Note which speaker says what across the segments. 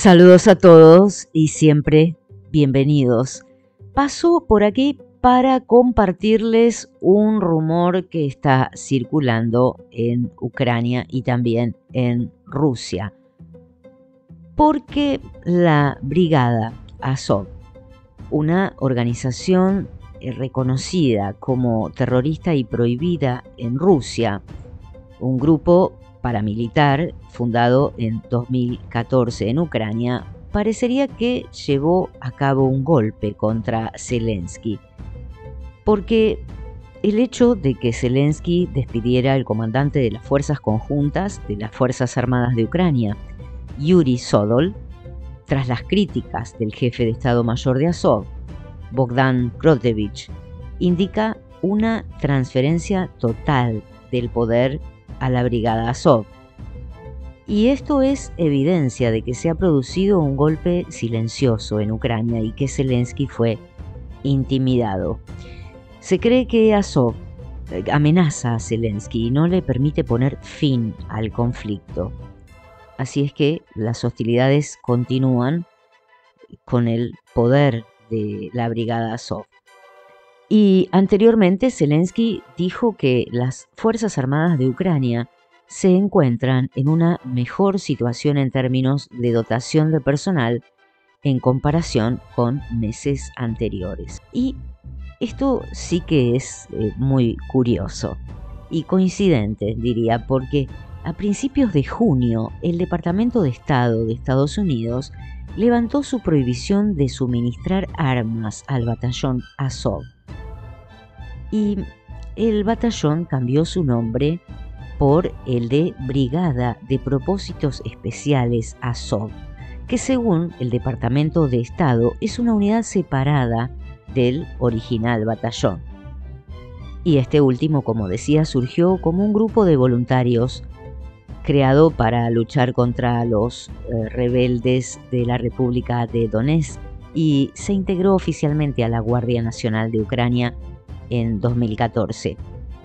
Speaker 1: Saludos a todos y siempre bienvenidos. Paso por aquí para compartirles un rumor que está circulando en Ucrania y también en Rusia. Porque la Brigada Azov, una organización reconocida como terrorista y prohibida en Rusia, un grupo paramilitar fundado en 2014 en Ucrania, parecería que llevó a cabo un golpe contra Zelensky, porque el hecho de que Zelensky despidiera al comandante de las fuerzas conjuntas de las Fuerzas Armadas de Ucrania, Yuri Sodol, tras las críticas del jefe de Estado Mayor de Azov, Bogdan Krotevich, indica una transferencia total del poder a la Brigada Azov. Y esto es evidencia de que se ha producido un golpe silencioso en Ucrania y que Zelensky fue intimidado. Se cree que Azov amenaza a Zelensky y no le permite poner fin al conflicto. Así es que las hostilidades continúan con el poder de la Brigada Azov. Y anteriormente Zelensky dijo que las Fuerzas Armadas de Ucrania se encuentran en una mejor situación en términos de dotación de personal en comparación con meses anteriores. Y esto sí que es muy curioso y coincidente, diría, porque a principios de junio el Departamento de Estado de Estados Unidos levantó su prohibición de suministrar armas al batallón Azov. Y el batallón cambió su nombre por el de Brigada de Propósitos Especiales Azov, que según el Departamento de Estado es una unidad separada del original batallón. Y este último, como decía, surgió como un grupo de voluntarios creado para luchar contra los rebeldes de la República de Donetsk y se integró oficialmente a la Guardia Nacional de Ucrania en 2014.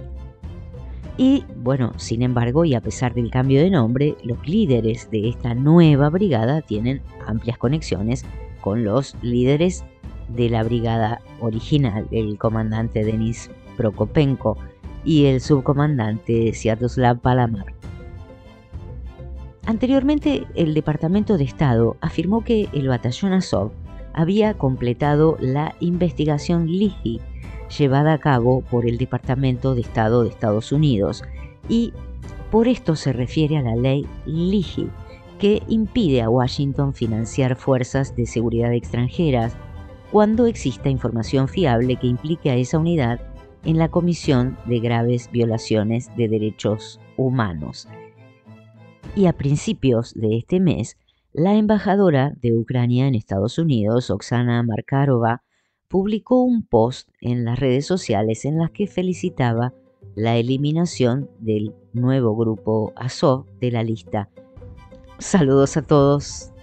Speaker 1: Y bueno, sin embargo, y a pesar del cambio de nombre, los líderes de esta nueva brigada tienen amplias conexiones con los líderes de la brigada original, el comandante Denis Prokopenko y el subcomandante Sviatoslav Palamar. Anteriormente, el Departamento de Estado afirmó que el batallón Azov había completado la investigación Leahy llevada a cabo por el Departamento de Estado de Estados Unidos, y por esto se refiere a la ley Leahy, que impide a Washington financiar fuerzas de seguridad extranjeras cuando exista información fiable que implique a esa unidad en la comisión de graves violaciones de derechos humanos. Y a principios de este mes, la embajadora de Ucrania en Estados Unidos, Oksana Markarova, publicó un post en las redes sociales en las que felicitaba la eliminación del nuevo grupo Azov de la lista. Saludos a todos.